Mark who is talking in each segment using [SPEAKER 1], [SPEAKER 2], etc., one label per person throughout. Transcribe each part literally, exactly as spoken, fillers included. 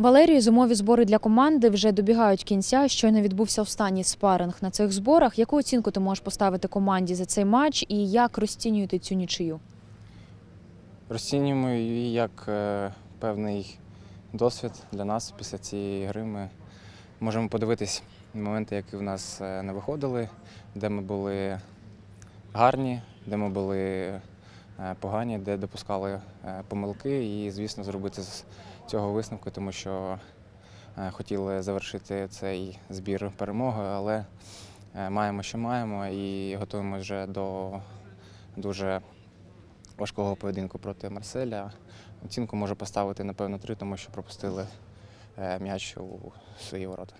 [SPEAKER 1] Валерію, зимові збори для команди вже добігають кінця. Щойно відбувся останній спаринг на цих зборах. Яку оцінку ти можеш поставити команді за цей матч і як розцінюєте цю нічию?
[SPEAKER 2] Розцінюємо її як е, певний досвід для нас після цієї гри. Ми можемо подивитись моменти, які в нас е, не виходили, де ми були гарні, де ми були е, погані, де допускали е, помилки і, звісно, зробити з цього висновки, тому що е, хотіли завершити цей збір перемогою, але е, маємо, що маємо, і готуємося вже до дуже важкого поєдинку проти Марселя. Оцінку можу поставити, напевно, три, тому що пропустили м'яч у свої ворота.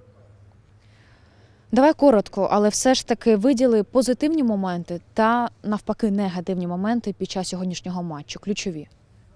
[SPEAKER 1] Давай коротко, але все ж таки виділи позитивні моменти та, навпаки, негативні моменти під час сьогоднішнього матчу, ключові.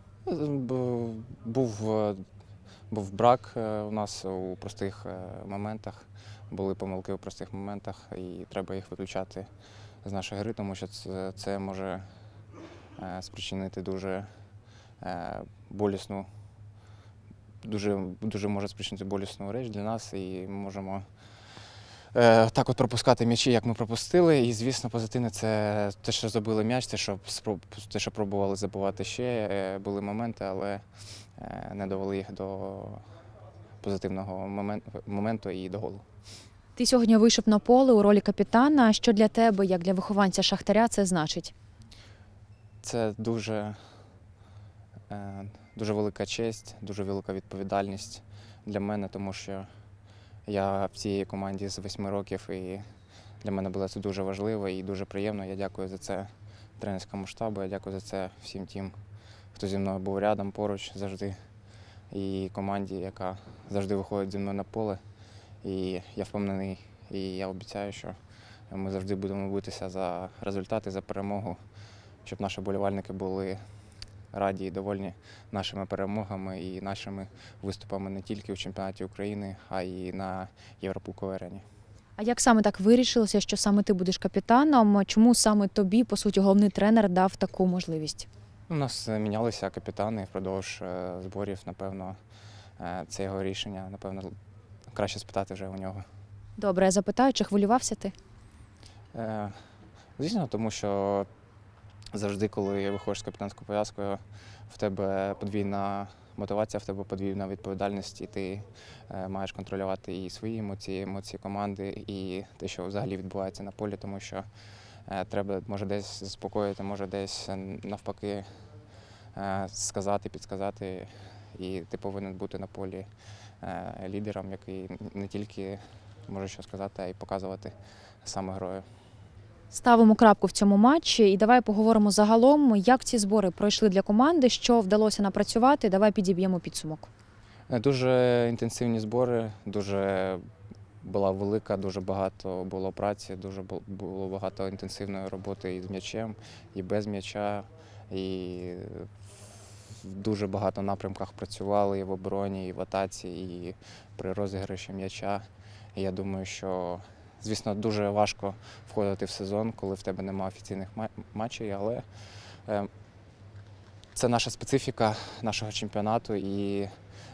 [SPEAKER 2] Був, був брак у нас у простих моментах, були помилки у простих моментах, і треба їх виключати з нашої гри, тому що це, це може спричинити дуже болісну, дуже, дуже може спричинити болісну реч для нас, і ми можемо так от пропускати м'ячі, як ми пропустили. І, звісно, позитивне – це те, що забили м'яч, те, що, те, що пробували забувати ще. Були моменти, але не довели їх до позитивного моменту і до голу.
[SPEAKER 1] Ти сьогодні вийшов на поле у ролі капітана. Що для тебе, як для вихованця Шахтаря, це значить?
[SPEAKER 2] Це дуже, дуже велика честь, дуже велика відповідальність для мене, тому що я в цій команді з восьми років, і для мене було це дуже важливо і дуже приємно. Я дякую за це тренерському штабу, я дякую за це всім тим, хто зі мною був рядом, поруч завжди, і команді, яка завжди виходить зі мною на поле. І я впевнений, і я обіцяю, що ми завжди будемо битися за результати, за перемогу, щоб наші вболівальники були раді і довольні нашими перемогами і нашими виступами не тільки у чемпіонаті України, а й на Єврокубковій арені.
[SPEAKER 1] А як саме так вирішилося, що саме ти будеш капітаном? Чому саме тобі, по суті, головний тренер дав таку можливість?
[SPEAKER 2] У нас мінялися капітани впродовж зборів, напевно, це його рішення, напевно, краще спитати вже у нього.
[SPEAKER 1] Добре, я запитаю, чи хвилювався ти?
[SPEAKER 2] Звісно, тому що завжди, коли виходиш з капітанською пов'язкою, в тебе подвійна мотивація, в тебе подвійна відповідальність, і ти маєш контролювати і свої емоції, емоції команди, і те, що взагалі відбувається на полі, тому що треба, може, десь заспокоїти, може, десь навпаки сказати, підсказати, і ти повинен бути на полі лідером, який не тільки може що сказати, а й показувати саме грою.
[SPEAKER 1] Ставимо крапку в цьому матчі і давай поговоримо загалом, як ці збори пройшли для команди, що вдалося напрацювати, давай підіб'ємо підсумок.
[SPEAKER 2] Дуже інтенсивні збори, дуже була велика, дуже багато було праці, дуже було багато інтенсивної роботи і з м'ячем, і без м'яча, і в дуже багато напрямках працювали і в обороні, і в атаці, і при розіграші м'яча. І я думаю, що, звісно, дуже важко входити в сезон, коли в тебе немає офіційних матчів, але це наша специфіка нашого чемпіонату, і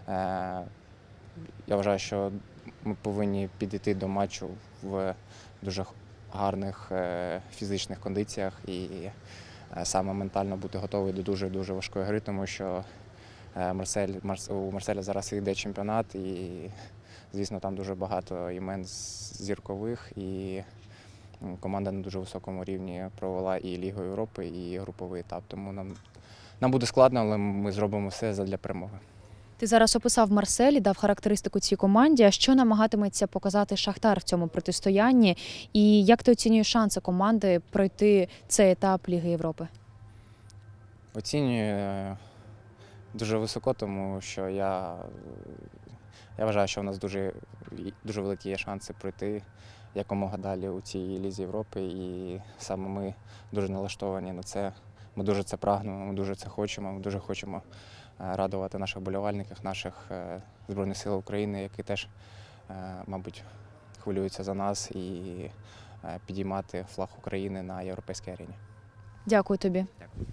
[SPEAKER 2] я вважаю, що ми повинні підійти до матчу в дуже гарних фізичних кондиціях і саме ментально бути готовий до дуже-дуже важкої гри, тому що Марсель, у Марселя зараз йде чемпіонат, і, звісно, там дуже багато імен зіркових, і команда на дуже високому рівні провела і Лігу Європи, і груповий етап. Тому нам, нам буде складно, але ми зробимо все задля перемоги.
[SPEAKER 1] Ти зараз описав Марсель і дав характеристику цій команді. А що намагатиметься показати Шахтар в цьому протистоянні? І як ти оцінюєш шанси команди пройти цей етап Ліги Європи?
[SPEAKER 2] Оцінюю дуже високо, тому що я, я вважаю, що у нас дуже, дуже великі є шанси пройти якомога далі у цій Лізі Європи. І саме ми дуже налаштовані на це. Ми дуже це прагнемо, ми дуже це хочемо, ми дуже хочемо радувати наших вболівальників, наших Збройних сил України, які теж, мабуть, хвилюються за нас, і підіймати флаг України на європейській арені.
[SPEAKER 1] Дякую тобі.
[SPEAKER 2] Дякую.